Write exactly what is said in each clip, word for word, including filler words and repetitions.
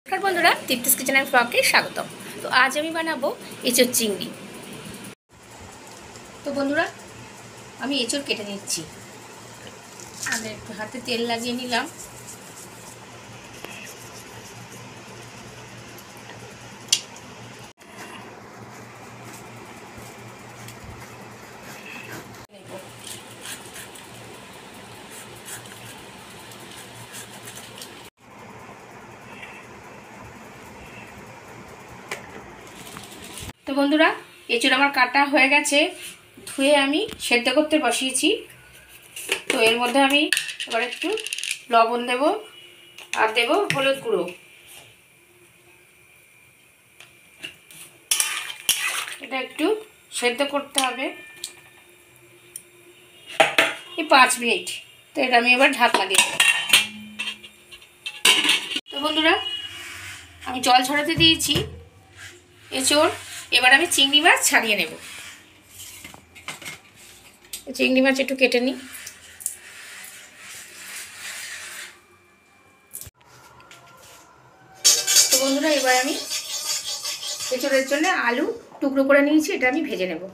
नमस्कार बंधुरा तृप्तिस kitchen and ब्लगे स्वागतम। तो आज আমি বানাবো এঁচোড় চিংড়ি। তো বন্ধুরা আমি এঁচোড় কেটে নিচ্ছি আর একটু হাতে তেল লাগিয়ে নিলাম। तो बंधुरा एचुड़ आमार काटा हो गेछे, धुए आमी सेদ্ধ करते बसिएछि। तो एर मध्य आमी एबार एकटु लवण देब और देब हलुद गुঁড়ো। এটা একটু সেদ্ধ করতে হবে এই पाँच मिनट। तो এটা আমি এবার ঢাকনা দিয়ে দেব। তো বন্ধুরা আমি জল ছড়াতে দিয়েছি এঁচোড়। এবার আমি চিংড়ি মাছ ছাড়িয়ে নেব। চিংড়ি মাছ একটু কেটে নিই। তো বন্ধুরা এবার আমি এঁচোড়ের জন্য আলু টুকরো করে নিয়েছি, এটা আমি ভেজে নেব।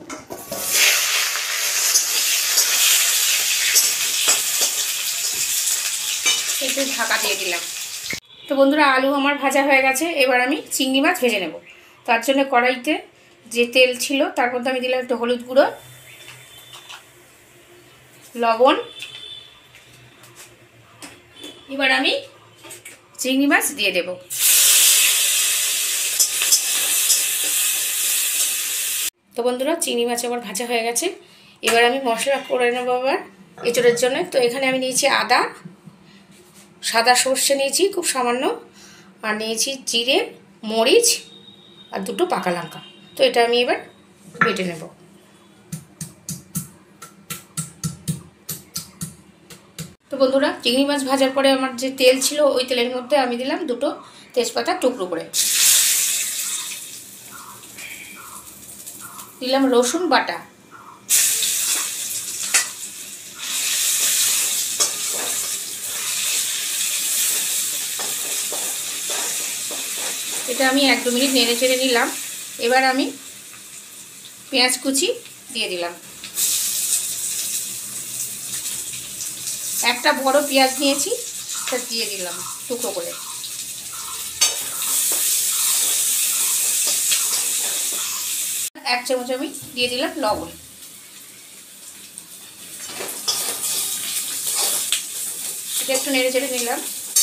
একটু ঢাকা দিয়ে দিলাম। তো বন্ধুরা আলু আমার ভাজা হয়ে গেছে, এবার আমি চিংড়ি মাছ ভেজে নেব। তার জন্য কড়াইতে যে তেল ছিল তার মধ্যে আমি দিলাম একটু হলুদ গুঁড়ো, লবণ। এবার আমি চিংড়ি মাছ দিয়ে দেব। তো বন্ধুরা চিংড়ি মাছ আমার ভাজা হয়ে গেছে, এবার আমি মশলা করে নেব আবার এঁচোড়ের জন্য। তো এখানে আমি নিয়েছি আদা, সাদা সর্ষে নিয়েছি খুব সামান্য, আর নিয়েছি জিরে, মরিচ আর দুটো পাকা লঙ্কা। তো এটা আমি এবার বেটে নেব। তো বন্ধুরা চিংড়ি মাছ ভাজার পরে আমার যে তেল ছিল ওই তেলের মধ্যে আমি দিলাম দুটো তেজপাতা টুকরো করে, দিলাম রসুন বাটা, এটা আমি এক দু মিনিট নেড়ে চেড়ে নিলাম। এবার আমি পেঁয়াজ কুচি দিয়ে দিলাম। একটা বড় পেঁয়াজ নিয়েছি, তা দিয়ে দিলাম টুকরো করে। এক চামচ আমি দিয়ে দিলাম লবণ। এটা একটু নেড়ে চেড়ে নিলাম।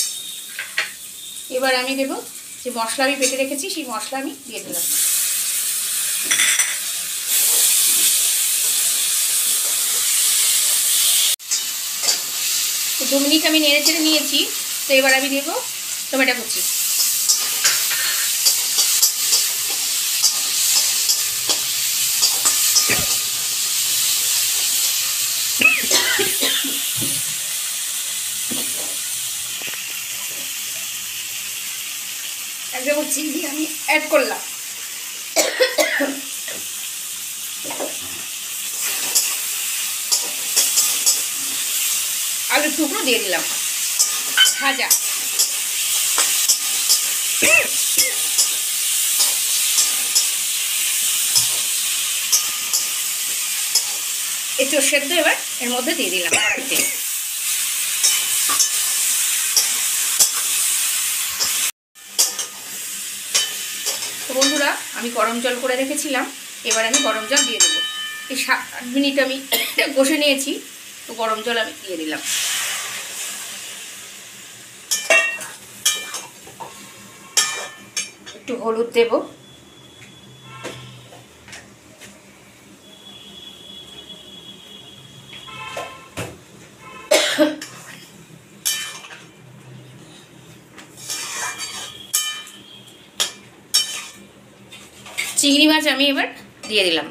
এবার আমি দেব যে মশলা আমি বেটে রেখেছি সেই মশলা আমি দিয়ে দিলাম। দু মিনিট আমি নেড়ে চেড়ে নিয়েছি। তো এবার আমি দেব টমেটো কুচি। এক চামচ চিনি আমি অ্যাড করলাম। আলুর টুকরো দিয়ে দিলাম ভাজা। এঁচোড় সেদ্ধ এবার এর মধ্যে দিয়ে দিলাম। তো বন্ধুরা আমি গরম জল করে রেখেছিলাম, এবার আমি গরম জল দিয়ে দেবো। এই সাত আট মিনিট আমি কষে নিয়েছি, তো গরম জল আমি দিয়ে দিলাম। একটু হলুদ দেব, চিংড়ি মাছ আমি এবার দিয়ে দিলাম।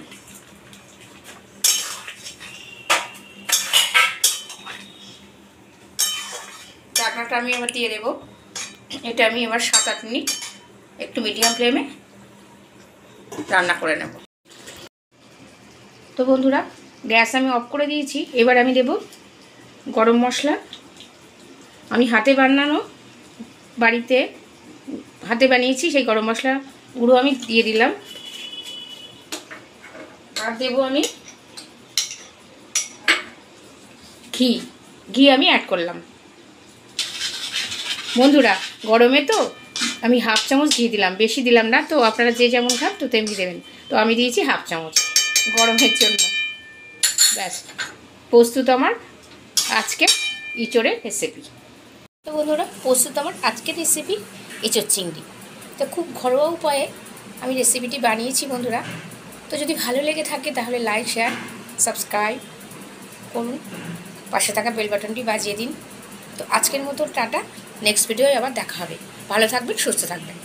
ঢাকনাটা আমি এবার দিয়ে দেব। এটা আমি এবার সাত আট মিনিট একটু মিডিয়াম ফ্লেমে রান্না করে নেব। তো বন্ধুরা গ্যাস আমি অফ করে দিয়েছি। এবার আমি দেব গরম মশলা। আমি হাতে বানানো বাড়িতে হাতে বানিয়েছি সেই গরম মশলা গুঁড়ো আমি দিয়ে দিলাম। আর দেবো আমি ঘি, ঘি আমি অ্যাড করলাম। বন্ধুরা গরমে তো আমি হাফ চামচ ঘি দিলাম, বেশি দিলাম না, তো আপনারা যে যেমন খান তো তেমনি দেবেন। তো আমি দিয়েছি হাফ চামচ গরমের জন্য। ব্যাস, প্রস্তুত আমার আজকে ইঁচড়ের রেসিপি। তো বন্ধুরা প্রস্তুত আমার আজকের রেসিপি ইঁচড় চিংড়ি। তো খুব ঘরোয়া উপায়ে আমি রেসিপিটি বানিয়েছি বন্ধুরা। তো যদি ভালো লেগে থাকে তাহলে লাইক, শেয়ার, সাবস্ক্রাইব করুন, পাশে থাকা বেল বাটনটি বাজিয়ে দিন। তো আজকের মতো টাটা, নেক্সট ভিডিওয় আবার দেখা হবে। ভালো থাকবেন, সুস্থ থাকবেন।